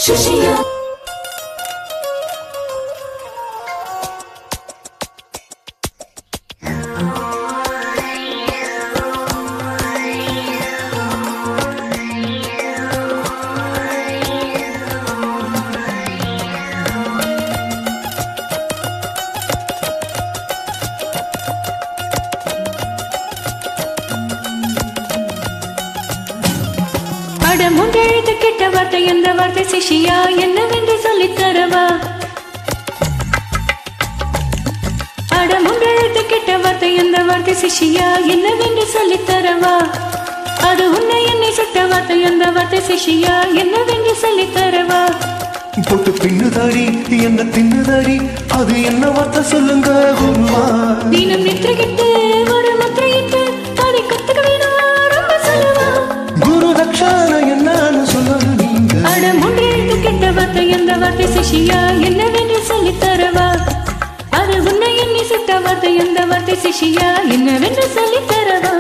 Shishia. முண்டெழுத்து கிட்ட வார்த்தை எந்த வார்த்தை சிஷியா என்னவென்று சொல்லித் தரவா அட முண்டெழுத்து கிட்ட வார்த்தை எந்த வார்த்தை சிஷியா என்னவென்று சொல்லித் தரவா அது உன்னை என்னை சுட்ட வார்த்தை எந்த வார்த்தை சிஷியா என்னவென்று சொல்லித் தரவா பொட்டு பின்னுதாரி என்ன தின்னுதாரி அது என்ன வார்த்தை சொல்லுங்க குருவா தினம் நித்திரகிட்டு ஒரு முத்திரையிட்டு அதை கத்துக்க வேணும் ரொம்ப சொல்லுவா குரு தக்ஷான என்னன்னு சொல்லு நீங்க அட முண்டெழுத்து கிட்ட வார்த்தை எந்த வார்த்தை சிஷியா என்னவென்று சொல்லித் தரவா அது உன்னை என்னை சுட்ட வார்த்தை எந்த வார்த்தை சிஷியா என்னவென்று சொல்லித் தரவா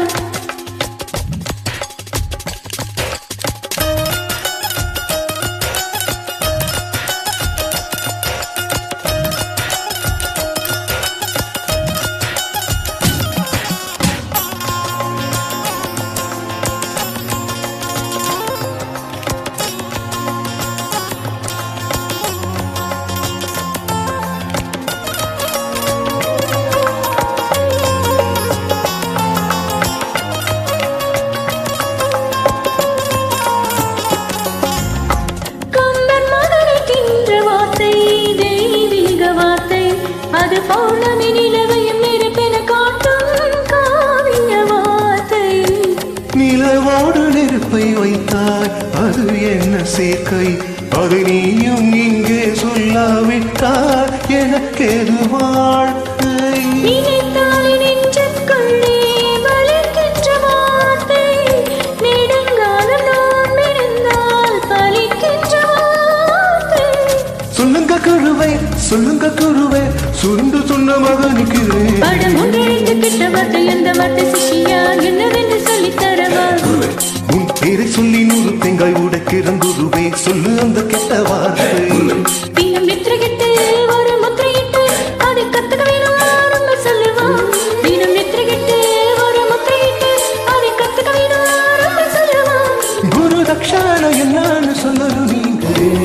அது பௌர்ணமி நிலவையும் நெருப்பென காட்டும் காவிய வார்த்தை நிலவோடு நெருப்பை வைத்தாய் அது என்ன சேர்க்கை அது நீயும் இங்கே சொல்லாவிட்டால் எனக்கு எது வாழ்க்கை நினைத்தாலே நெஞ்சுக்குள்ளே வளர்க்கின்ற வார்த்தை நெடுங்காலம் நாம் இருந்தால் பலிக்கின்ற வார்த்தை சொல்லுங்க குருவே சுருண்டு சொன்ன மகனுக்கு படம் ஒன்றெழுத்து கிட்ட வார்த்தை எந்த வார்த்தை சிஷியா என்னவென்று சொல்லித் தரவா உன் பேரை சொல்லி 100 தேங்காய் உடைக்கிறேன் குருவே சொல்லு அந்த கெட்ட வார்த்தை தினம் நித்திரகிட்டு ஒரு முத்திரையிட்டு அதை கத்துக்க வேணும் ரொம்ப சொல்லுவா தினம் நித்திரகிட்டு ஒரு முத்திரையிட்டு அதை கத்துக்க வேணும் ரொம்ப சொல்லுவா குரு தக்ஷான என்னன்னு சொல்லு நீங்க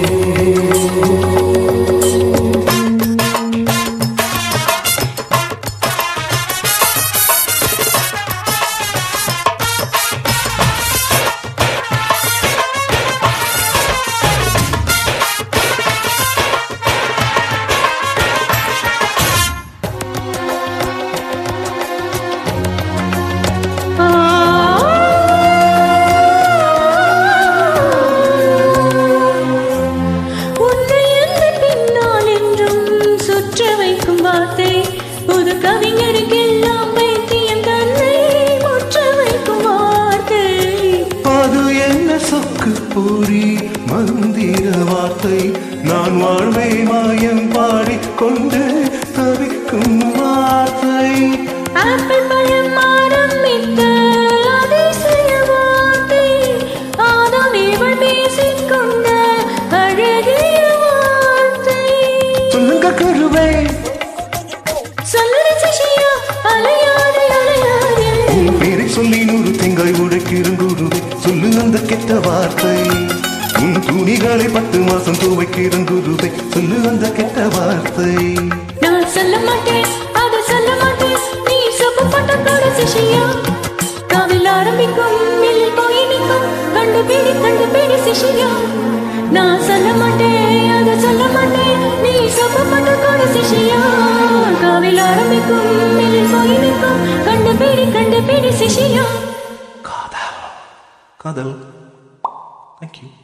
பூரி மந்திர வார்த்தை நான் வாழ்வை மாயம் பாடிக்கொண்டு தவிக்கும் வார்த்தை ஆப்பிள் பழம் ஆரம்பித்த அதிசய வார்த்தை ஆதாம் ஏவள் பேசிக்கொண்ட அழகிய வார்த்தை சொல்லுங்க குருவே சொல்லுற சிஷியா அலையாதே அலையாதே உன் பேரை சொல்லி 100 தேங்காய் உடைக்கிறேன் குருவே சொல்லு அந்த கெட்ட வார்த்தை உன் துணிகளை 10 மாசம் துவைக்கிறேன் குருவே சொல்லு அந்த கெட்ட வார்த்தை நான் சொல்ல மாட்டேன் அதை சொல்ல மாட்டேன் நீ சொப்பு போட்ட கூட சிஷியா காவில் ஆரம்பிக்கும் மில்லில் போய் நிற்கும் கண்டுபிடி சிஷியா நான் சொல்ல மாட்டேன் அதை சொல்ல மாட்டேன் நீ சொப்பு போட்ட கூட சிஷியா காவில் ஆரம்பிக்கும் மில்லில் போய் நிற்கும் கண்டுபிடி சிஷியா காதல். Thank you.